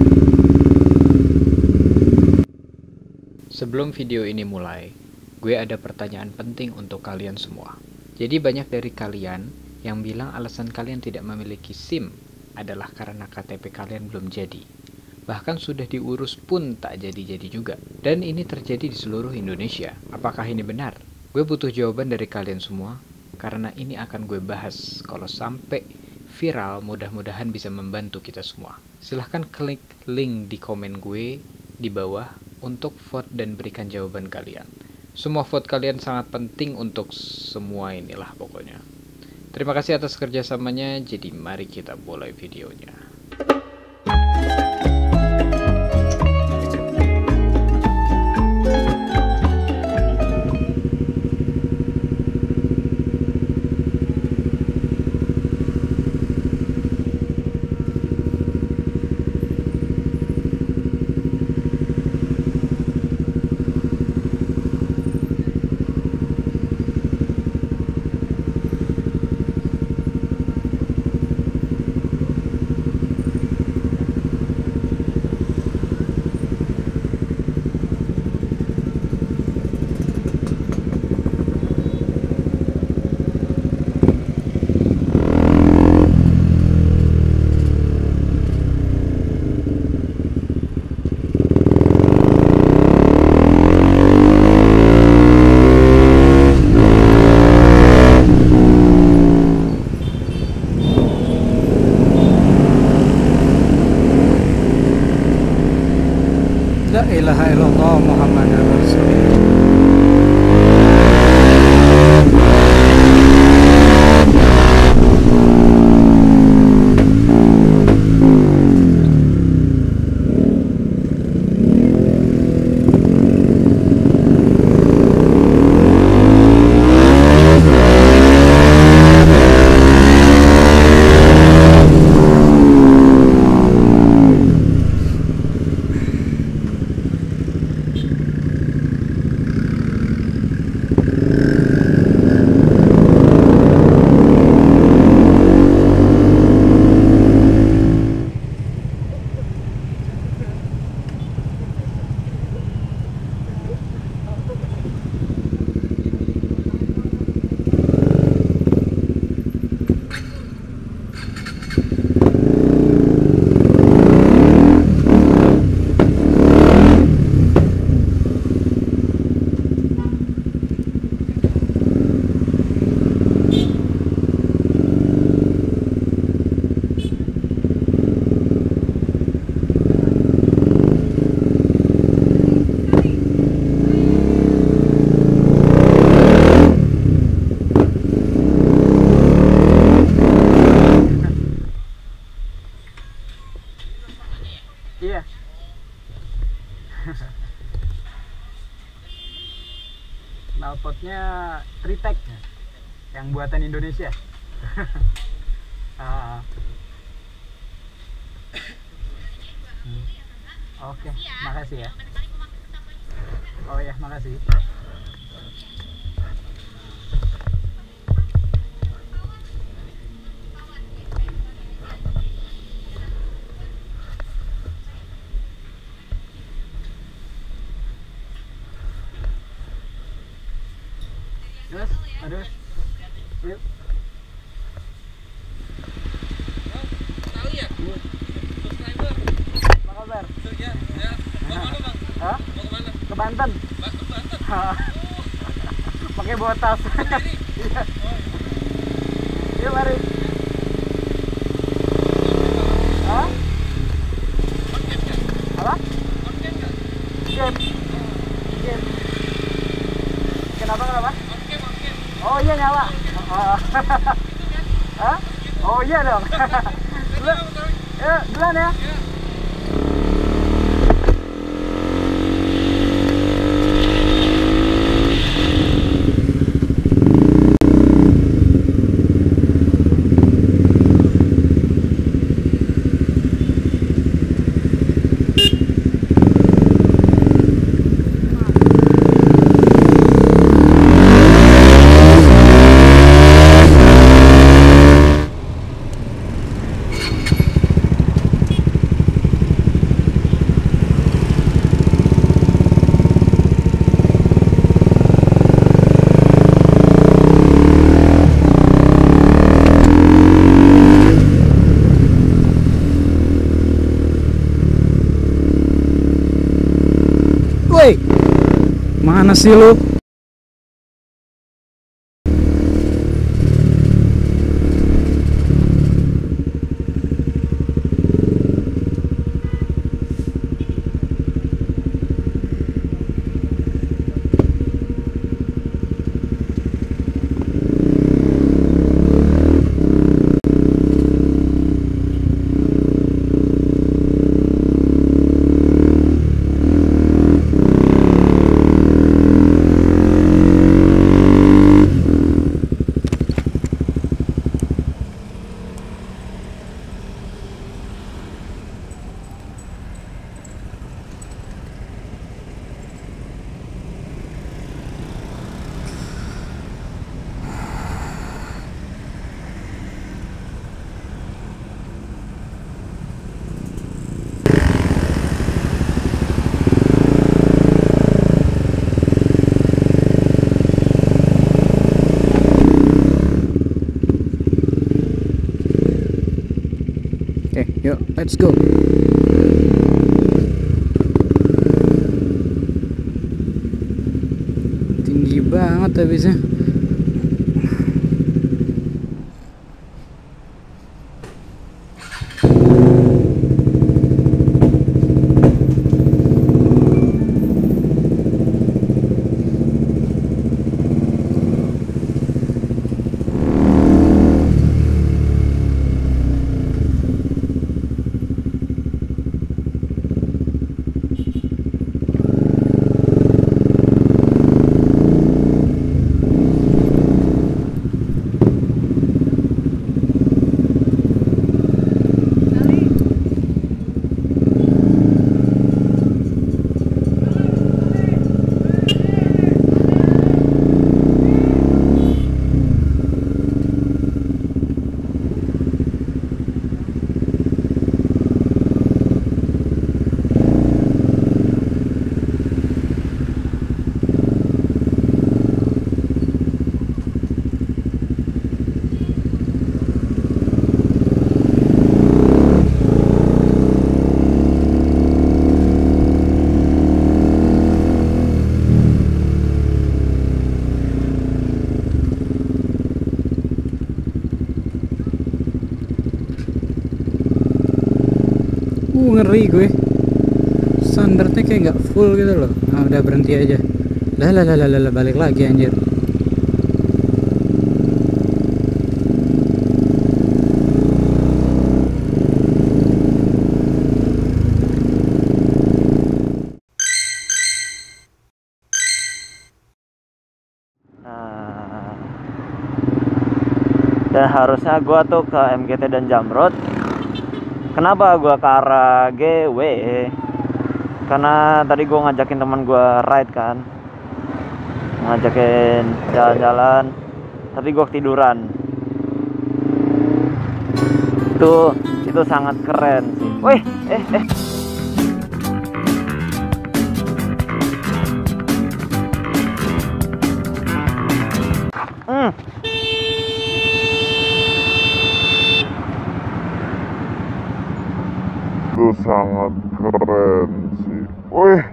Sebelum video ini mulai, gue ada pertanyaan penting untuk kalian semua. Jadi banyak dari kalian yang bilang alasan kalian tidak memiliki SIM adalah karena KTP kalian belum jadi. Bahkan sudah diurus pun tak jadi-jadi juga. Dan ini terjadi di seluruh Indonesia. Apakah ini benar? Gue butuh jawaban dari kalian semua, karena ini akan gue bahas. Kalau sampai viral, mudah-mudahan bisa membantu kita semua. Silahkan klik link di komen gue di bawah untuk vote dan berikan jawaban kalian. Semua vote kalian sangat penting untuk semua inilah pokoknya. Terima kasih atas kerjasamanya, jadi mari kita mulai videonya. La ilaha illallah Muhammadur Rasulullah. Iya. Knalpotnya Tritech yang buatan Indonesia. Ah. Oke, makasih ya. Oh ya, makasih. Terus, aduh, yuk. Tahu ya? Ini, Subscriber. apa kabar? Ya, ya. Mau kemana bang? Hah? Mau kemana? Ke Banten. Bang, ke Banten. Pakai bawa tas. Sendiri? Iya. Oh, iya. Yuk mari. Hah? Konten kan? Apa? Konten kan? Game. Game. Kenapa? Konten. Oh iya nyala. Oh. Hah? Oh iya dong. Dulu, duluan ya. Ya. Woi, mana sih lu? Oke, yuk, let's go. Tinggi banget habisnya. Ngeri gue. Standarnya kayak nggak full gitu loh. Nah, udah berhenti aja. Lah, balik lagi anjir. Nah, dan harusnya gua tuh ke MGT dan Jamrud. Kenapa gua ke arah GW? Karena tadi gua ngajakin teman gua ride kan, ngajakin jalan-jalan, tapi gua ketiduran. Itu sangat keren sih. Wih, Itu sangat keren sih. Wih,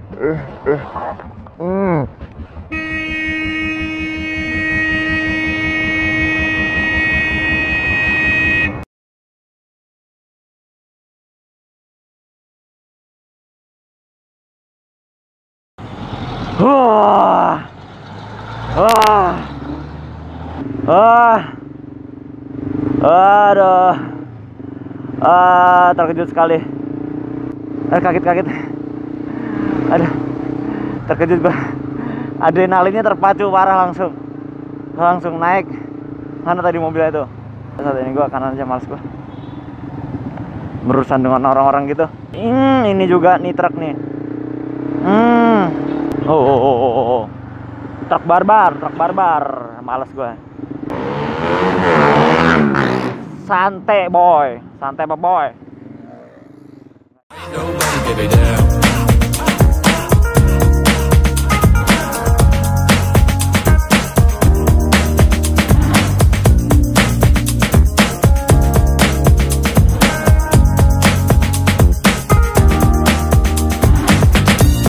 aduh, terkejut sekali. Kaget. Aduh, terkejut gua. Adrenalinnya terpacu parah, langsung naik. Mana tadi mobilnya itu? Saat ini gua kanan aja, males gua berurusan dengan orang-orang gitu. Ini juga nih truk nih. Oh. Truk barbar. Males gua. Santai boy. Nobody get it down.